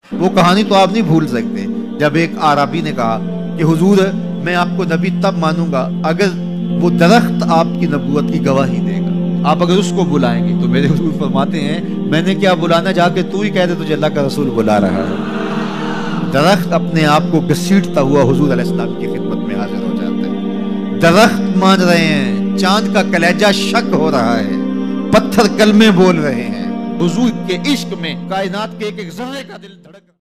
वो कहानी तो आप नहीं भूल सकते, जब एक आराबी ने कहा कि हुजूर मैं आपको नबी तब मानूंगा अगर वो दरख्त आपकी नबूवत की गवाही देगा, आप अगर उसको बुलाएंगे। तो मेरे हुजूर फरमाते हैं मैंने क्या बुलाना, जाके तू ही कह दे तुझे अल्लाह का रसूल बुला रहा है। दरख्त अपने आप को घसीटता हुआ हुजूर अलैहिस्सलाम की खिदमत में हाजिर हो जाता है। दरख्त मान रहे हैं, चांद का कलेजा शक हो रहा है, पत्थर कलमे बोल रहे हैं, हुजूर के इश्क में कायनात के एक एक ज़र्रे का दिल धड़क